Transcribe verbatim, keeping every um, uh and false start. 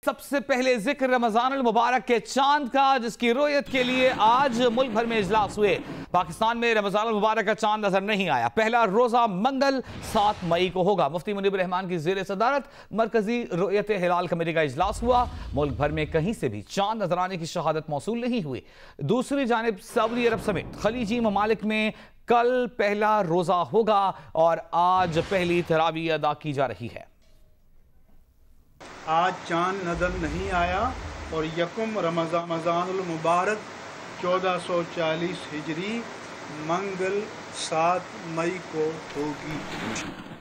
सबसे पहले जिक्र रमजान-उल-मुबारक के चांद का, जिसकी रोयत के लिए आज मुल्क भर में इजलास हुए। पाकिस्तान में रमजान-उल-मुबारक का चांद नजर नहीं आया। पहला रोजा मंगल सात मई को होगा। मुफ्ती मुनिब-उर-रहमान की ज़ेर सदारत मरकजी रुएत-ए-हिलाल कमेटी का इजलास हुआ। मुल्क भर में कहीं से भी चांद नजर आने की शहादत मौसूल नहीं हुई। दूसरी जानिब सऊदी अरब समेत खलीजी ममालिक में कल पहला रोजा होगा और आज पहली तरावी अदा की जा रही है। आज चांद नजर नहीं आया और यकुम रमजान-उल-मुबारक चौदह सौ चालीस हिजरी मंगल सात मई को होगी।